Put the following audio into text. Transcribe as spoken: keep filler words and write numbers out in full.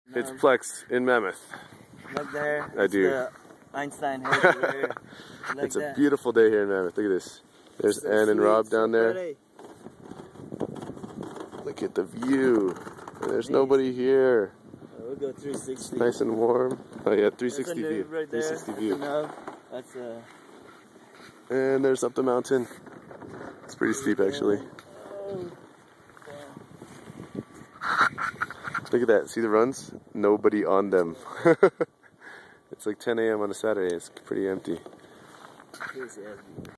It's Plex in Mammoth. Look there. I do. The Einstein head over there. Like it's a that. beautiful day here in Mammoth. Look at this. There's So Ann and sweet, Rob so down there. pretty. Look at the view. There's nobody here. Uh, we'll go three sixty. It's nice and warm. Oh yeah, three sixty There's a view. nube right there. three sixty That's view. enough. That's uh. And there's up the mountain. It's pretty steep actually. Oh, Look at that. See the runs? Nobody on them. It's like ten A M on a Saturday. It's pretty empty. damn.